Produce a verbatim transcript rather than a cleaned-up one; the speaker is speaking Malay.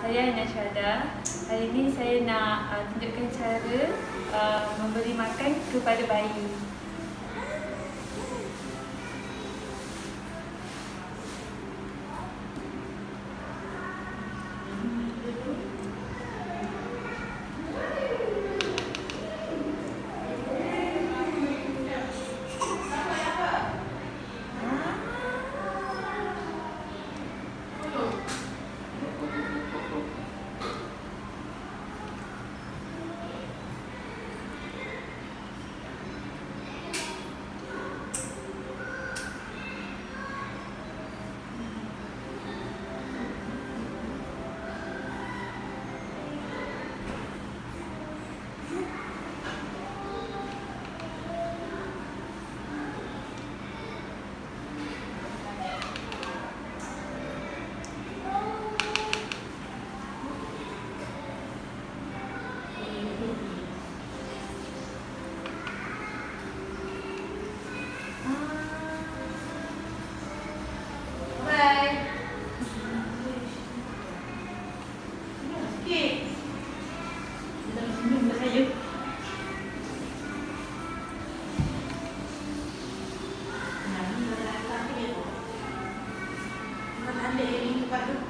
saya Aina Syada. Hari ini saya nak uh, tunjukkan cara uh, memberi makan kepada bayi. Ada yang ini